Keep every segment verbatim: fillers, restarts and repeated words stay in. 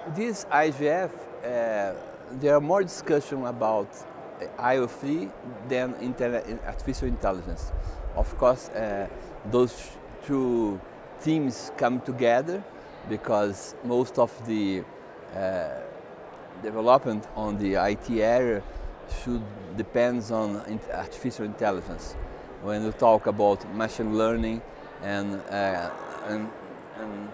This I G F, uh, there are more discussion about IoT than artificial intelligence. Of course, uh, those two teams come together because most of the uh, development on the I T area should depends on artificial intelligence. When we talk about machine learning and, uh, and, and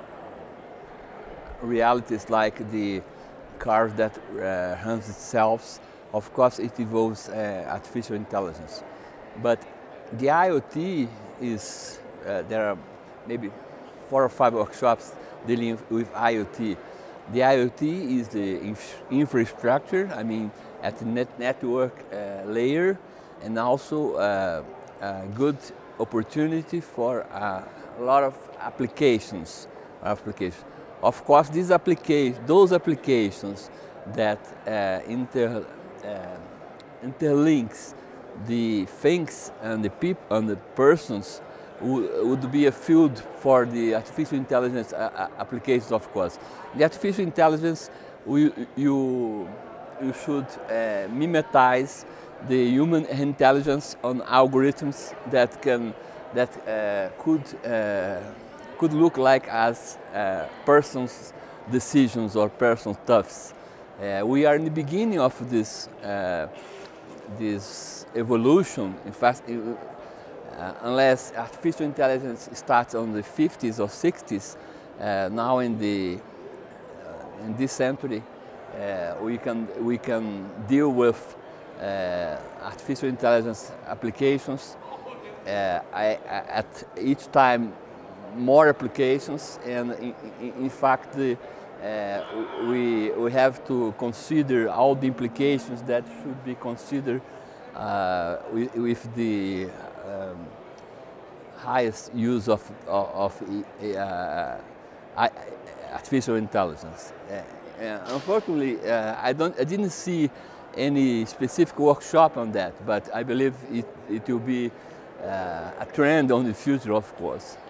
realities like the car that uh, runs itself, of course it involves uh, artificial intelligence. But the IoT is, uh, there are maybe four or five workshops dealing with IoT. The IoT is the inf infrastructure, I mean at the net network uh, layer, and also uh, a good opportunity for uh, a lot of applications. applications. Of course, these applications, those applications that uh, inter, uh, interlinks the things and the people and the persons would be a field for the artificial intelligence applications, of course. The artificial intelligence, we, you, you should uh, mimetize the human intelligence on algorithms that can, that uh, could uh, could look like as uh, person's decisions or person's thoughts. Uh, we are in the beginning of this, uh, this evolution. In fact, uh, unless artificial intelligence starts on the fifties or sixties, uh, now in, the, uh, in this century, uh, we, can, we can deal with uh, artificial intelligence applications uh, I, at each time more applications, and in, in, in fact uh, we, we have to consider all the implications that should be considered uh, with, with the um, highest use of, of, of uh, artificial intelligence. Uh, unfortunately, uh, I, don't, I didn't see any specific workshop on that, but I believe it, it will be uh, a trend on the future, of course.